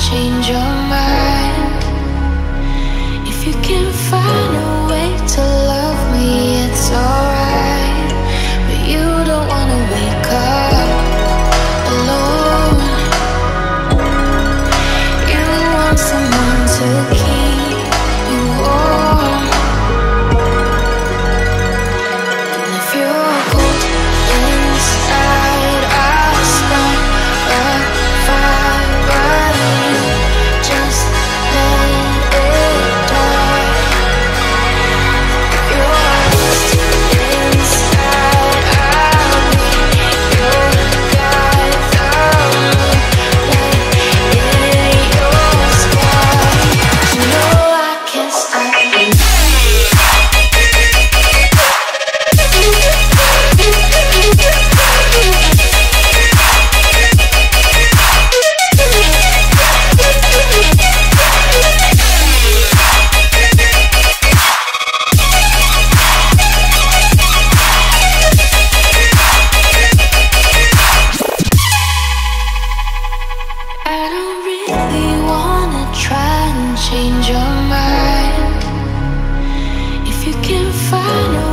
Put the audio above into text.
change your mind. If you can find a way to love me, it's alright. But you don't wanna wake up alone. You want someone to keep you warm. And if you're cold inside, I'll start a fire, but you just let it die. If you're lost inside, I'll be your guide. The moonlight in your sky. You know I can't stop you. I don't really wanna try and change your mind. If you can find a